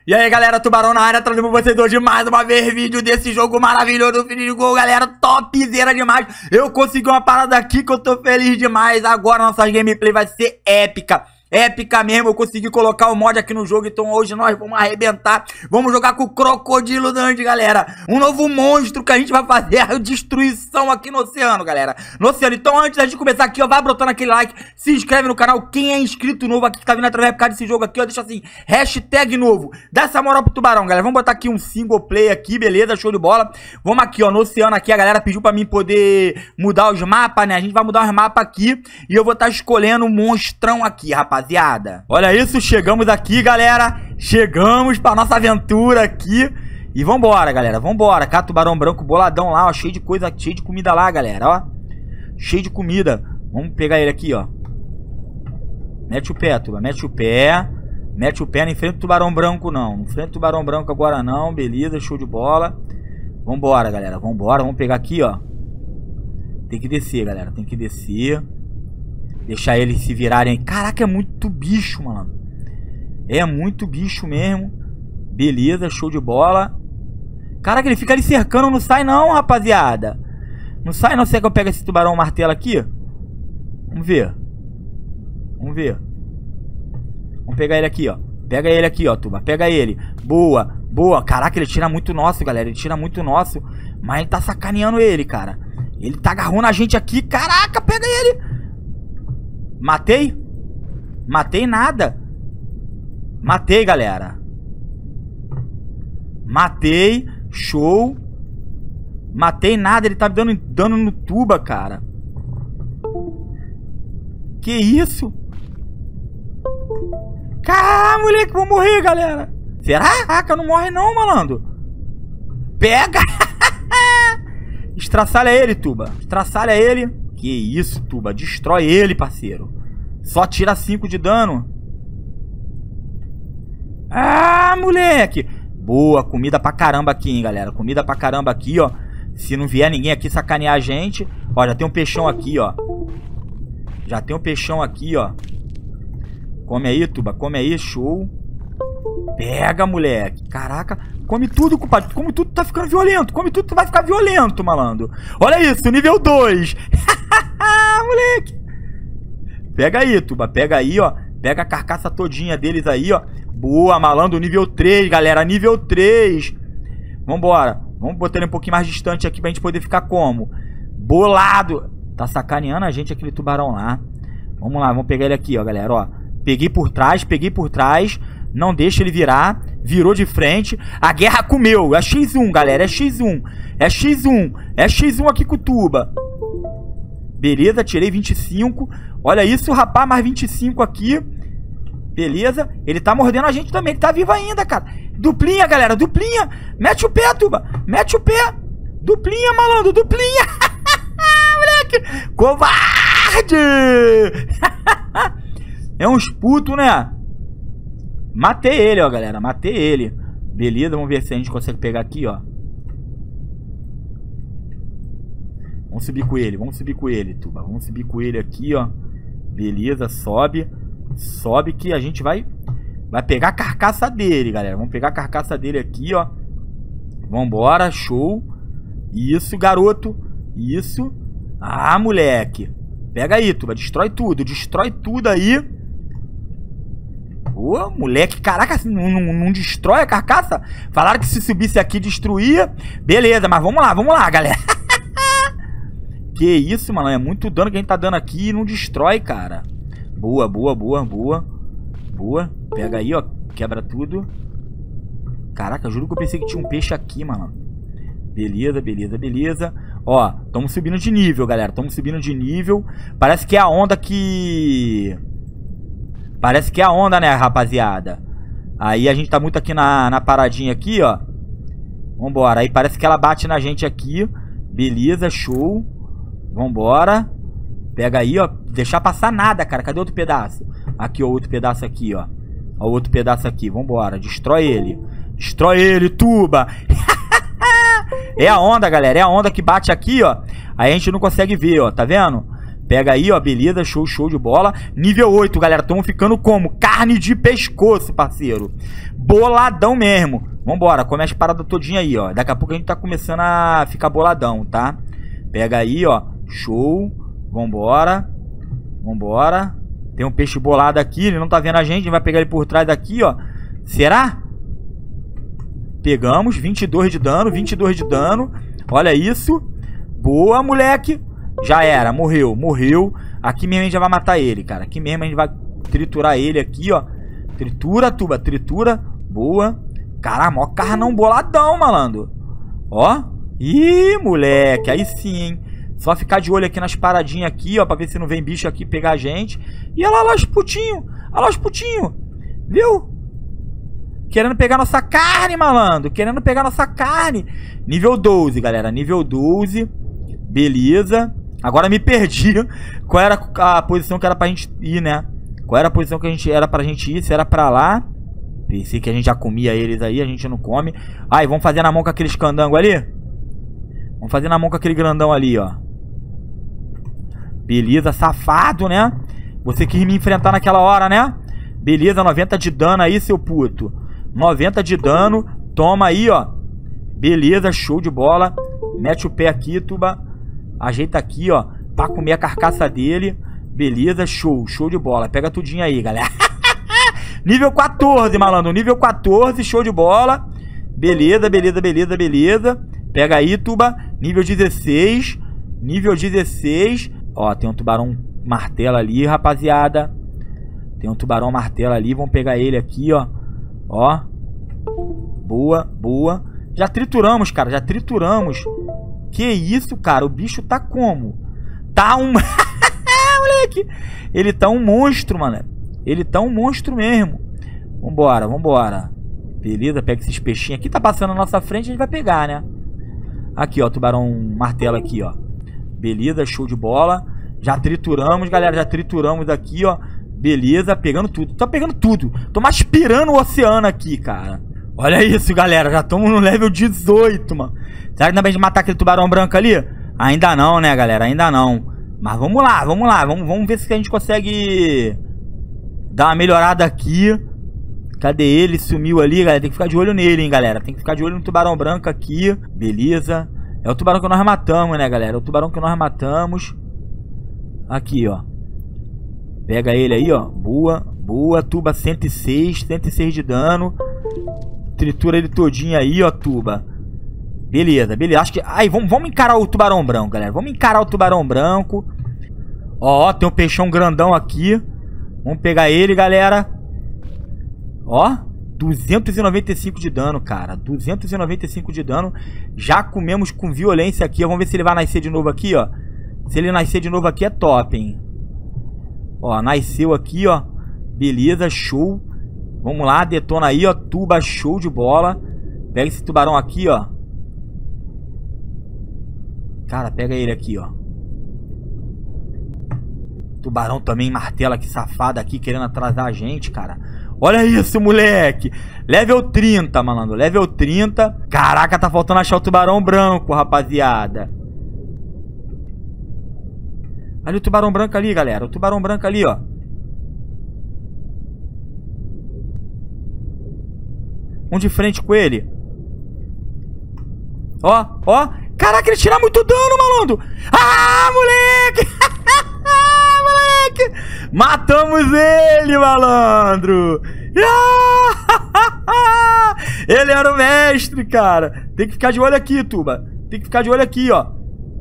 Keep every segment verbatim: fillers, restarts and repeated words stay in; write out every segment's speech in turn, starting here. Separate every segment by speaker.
Speaker 1: E aí galera, Tubarão na área, trazendo pra vocês hoje mais uma vez vídeo desse jogo maravilhoso, Feed de Gol, galera, topzera demais. Eu consegui uma parada aqui que eu tô feliz demais. Agora nossa gameplay vai ser épica. Épica mesmo, eu consegui colocar o mod aqui no jogo, então hoje nós vamos arrebentar. Vamos jogar com o Crocodilo Dundee, galera. Um novo monstro que a gente vai fazer a destruição aqui no oceano, galera. No oceano. Então antes da gente começar aqui, ó, vai brotando aquele like, se inscreve no canal. Quem é inscrito novo aqui, que tá vindo através desse jogo aqui, ó, deixa assim, hashtag novo. Dá essa moral pro Tubarão, galera. Vamos botar aqui um single play aqui, beleza? Show de bola. Vamos aqui, ó, no oceano aqui, a galera pediu pra mim poder mudar os mapas, né? A gente vai mudar os mapas aqui e eu vou estar escolhendo um monstrão aqui, rapaz. Rapaziada, olha isso, chegamos aqui, galera. Chegamos pra nossa aventura aqui. E vambora, galera, vambora. Cá, tubarão branco boladão lá, ó. Cheio de coisa, cheio de comida lá, galera, ó. Cheio de comida. Vamos pegar ele aqui, ó. Mete o pé, tuba, mete o pé. Mete o pé, não enfrenta o tubarão branco, não. Não enfrenta o tubarão branco agora, não. Beleza, show de bola. Vambora, galera, vambora. Vamos pegar aqui, ó. Tem que descer, galera, tem que descer. Deixar eles se virarem. Caraca, é muito bicho, mano. É muito bicho mesmo. Beleza, show de bola. Caraca, ele fica ali cercando. Não sai não, rapaziada. Não sai não. Será que eu pego esse tubarão martelo aqui? Vamos ver. Vamos ver. Vamos pegar ele aqui, ó. Pega ele aqui, ó, tuba. Pega ele. Boa, boa. Caraca, ele tira muito nosso, galera. Ele tira muito nosso. Mas ele tá sacaneando ele, cara. Ele tá agarrando a gente aqui. Caraca, pega ele. Matei? Matei nada. Matei, galera. Matei. Show. Matei nada. Ele tá me dando dano no tuba, cara. Que isso? Caramba, moleque, vou morrer, galera. Será? Caraca, não morre não, malandro. Pega. Estraçalha ele, tuba. Estraçalha ele. Que isso, tuba. Destrói ele, parceiro. Só tira cinco de dano. Ah, moleque. Boa, comida pra caramba aqui, hein, galera. Comida pra caramba aqui, ó. Se não vier ninguém aqui sacanear a gente. Ó, já tem um peixão aqui, ó. Já tem um peixão aqui, ó. Come aí, tuba. Come aí, show. Pega, moleque. Caraca. Come tudo, culpado. Come tudo, tá ficando violento. Come tudo, tu vai ficar violento, malandro. Olha isso, nível dois. Moleque. Pega aí, tuba. Pega aí, ó. Pega a carcaça todinha deles aí, ó. Boa, malandro. Nível três, galera. Nível três. Vambora. Vamos botar ele um pouquinho mais distante aqui pra gente poder ficar como? Bolado. Tá sacaneando a gente aquele tubarão lá. Vamos lá, vamos pegar ele aqui, ó, galera, ó. Peguei por trás, peguei por trás. Não deixa ele virar. Virou de frente. A guerra comeu. É xis um, galera. É xis um. É xis um. É xis um aqui com o tuba. Beleza, tirei vinte e cinco. Olha isso, rapaz, mais vinte e cinco aqui. Beleza, ele tá mordendo a gente também. Ele tá vivo ainda, cara. Duplinha, galera, duplinha. Mete o pé, tuba. Mete o pé. Duplinha, malandro, duplinha. Moleque, covarde. É uns putos, né? Matei ele, ó, galera. Matei ele. Beleza, vamos ver se a gente consegue pegar aqui, ó. Vamos subir com ele, vamos subir com ele, tuba. Vamos subir com ele aqui, ó. Beleza, sobe. Sobe que a gente vai Vai pegar a carcaça dele, galera. Vamos pegar a carcaça dele aqui, ó. Vambora, show. Isso, garoto. Isso. Ah, moleque. Pega aí, tuba. Destrói tudo, destrói tudo aí. Ô, moleque, caraca, não, não, não destrói a carcaça? Falaram que se subisse aqui destruía. Beleza, mas vamos lá, vamos lá, galera. Que isso, mano, é muito dano que a gente tá dando aqui e não destrói, cara. Boa, boa, boa, boa. Boa, pega aí, ó, quebra tudo. Caraca, juro que eu pensei que tinha um peixe aqui, mano. Beleza, beleza, beleza. Ó, estamos subindo de nível, galera. Estamos subindo de nível. Parece que é a onda que... Parece que é a onda, né, rapaziada? Aí a gente tá muito aqui na, na paradinha aqui, ó. Vambora. Aí parece que ela bate na gente aqui. Beleza, show. Vambora. Pega aí, ó. Deixar passar nada, cara. Cadê outro pedaço? Aqui, ó, outro pedaço aqui, ó. Ó, outro pedaço aqui. Vambora. Destrói ele. Destrói ele, tuba. É a onda, galera. É a onda que bate aqui, ó. Aí a gente não consegue ver, ó. Tá vendo? Pega aí, ó, beleza, show, show de bola. Nível oito, galera, estamos ficando como? Carne de pescoço, parceiro. Boladão mesmo. Vambora, come as paradas todinha aí, ó. Daqui a pouco a gente tá começando a ficar boladão, tá? Pega aí, ó, show. Vambora. Vambora. Tem um peixe bolado aqui, ele não tá vendo a gente. A gente vai pegar ele por trás daqui, ó. Será? Pegamos, vinte e dois de dano, vinte e dois de dano. Olha isso. Boa, moleque. Já era, morreu, morreu. Aqui mesmo a gente já vai matar ele, cara. Aqui mesmo a gente vai triturar ele aqui, ó. Tritura, tuba, tritura. Boa. Caramba, ó, carnão boladão, malandro. Ó. Ih, moleque, aí sim, hein. Só ficar de olho aqui nas paradinhas aqui, ó, pra ver se não vem bicho aqui pegar a gente. E olha lá os putinhos. Olha lá os putinhos. Viu? Querendo pegar nossa carne, malandro. Querendo pegar nossa carne. Nível doze, galera. Nível doze. Beleza. Agora me perdi. Qual era a posição que era pra gente ir, né? Qual era a posição que a gente era pra gente ir? Se era pra lá. Pensei que a gente já comia eles aí. A gente não come. Ai, vamos fazer na mão com aqueles candangos ali? Vamos fazer na mão com aquele grandão ali, ó. Beleza, safado, né? Você quis me enfrentar naquela hora, né? Beleza, noventa de dano aí, seu puto. noventa de dano. Toma aí, ó. Beleza, show de bola. Mete o pé aqui, tuba. Ajeita aqui, ó. Pra comer a carcaça dele. Beleza, show. Show de bola. Pega tudinho aí, galera. Nível quatorze, malandro. Nível quatorze, show de bola. Beleza, beleza, beleza, beleza. Pega aí, tuba. Nível dezesseis. Nível dezesseis. Ó, tem um tubarão martelo ali, rapaziada. Tem um tubarão martelo ali. Vamos pegar ele aqui, ó. Ó. Boa, boa. Já trituramos, cara. Já trituramos. Que isso, cara? O bicho tá como? Tá um... Moleque. Ele tá um monstro, mano. Ele tá um monstro mesmo. Vambora, vambora. Beleza, pega esses peixinhos aqui. Tá passando na nossa frente, a gente vai pegar, né? Aqui, ó. Tubarão martelo aqui, ó. Beleza, show de bola. Já trituramos, galera. Já trituramos aqui, ó. Beleza, pegando tudo. Tô pegando tudo. Tô aspirando o oceano aqui, cara. Olha isso, galera. Já estamos no level dezoito, mano. Será que dá pra gente matar aquele tubarão branco ali? Ainda não, né, galera? Ainda não. Mas vamos lá, vamos lá. Vamos, vamos ver se a gente consegue dar uma melhorada aqui. Cadê ele? Sumiu ali, galera. Tem que ficar de olho nele, hein, galera. Tem que ficar de olho no tubarão branco aqui. Beleza. É o tubarão que nós matamos, né, galera? É o tubarão que nós matamos. Aqui, ó. Pega ele aí, ó. Boa, boa. Tuba cento e seis. cento e seis de dano. Tritura ele todinho aí, ó, tuba. Beleza, beleza. Acho que... Aí, vamos, vamos encarar o tubarão branco, galera. Vamos encarar o tubarão branco. Ó, ó, tem um peixão grandão aqui. Vamos pegar ele, galera. Ó. duzentos e noventa e cinco de dano, cara. duzentos e noventa e cinco de dano. Já comemos com violência aqui. Vamos ver se ele vai nascer de novo aqui, ó. Se ele nascer de novo aqui é top, hein. Ó, nasceu aqui, ó. Beleza, show. Vamos lá, detona aí, ó. Tuba, show de bola. Pega esse tubarão aqui, ó. Cara, pega ele aqui, ó. Tubarão também martela, que safado aqui, querendo atrasar a gente, cara. Olha isso, moleque. Level trinta, malandro. Level trinta. Caraca, tá faltando achar o tubarão branco, rapaziada. Olha o tubarão branco ali, galera. O tubarão branco ali, ó. Um de frente com ele. Ó, ó. Caraca, ele tira muito dano, malandro. Ah, moleque. Moleque. Matamos ele, malandro. Ele era o mestre, cara. Tem que ficar de olho aqui, tuba. Tem que ficar de olho aqui, ó.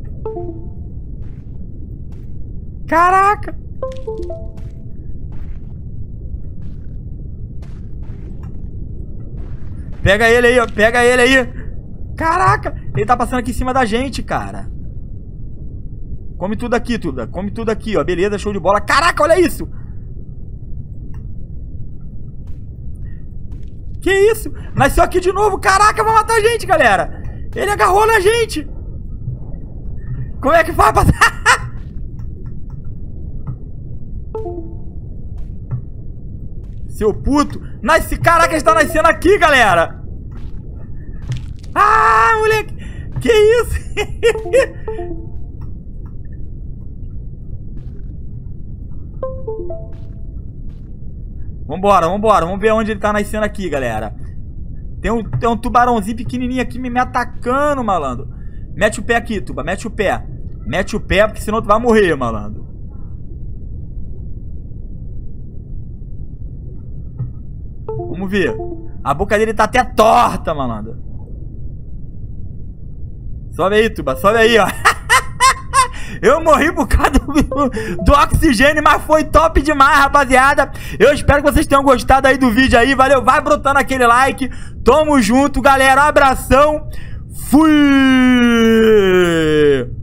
Speaker 1: Caraca. Pega ele aí, ó. Pega ele aí. Caraca. Ele tá passando aqui em cima da gente, cara. Come tudo aqui, tudo. Come tudo aqui, ó. Beleza, show de bola. Caraca, olha isso. Que isso? Nasceu aqui de novo. Caraca, vai matar a gente, galera. Ele agarrou na gente. Como é que vai passar? Seu puto. Nasce... Caraca, ele tá nascendo aqui, galera. Ah, moleque. Que isso? Vambora, vambora. Vamos ver onde ele tá nascendo aqui, galera. Tem um, tem um tubarãozinho pequenininho aqui me, me atacando, malandro. Mete o pé aqui, tuba. Mete o pé. Mete o pé, porque senão tu vai morrer, malandro. Vamos ver. A boca dele tá até torta, malandro. Sobe aí, tuba. Sobe aí, ó. Eu morri por causa do, do oxigênio, mas foi top demais, rapaziada. Eu espero que vocês tenham gostado aí do vídeo aí. Valeu, vai brotando aquele like. Tamo junto, galera. Abração. Fui!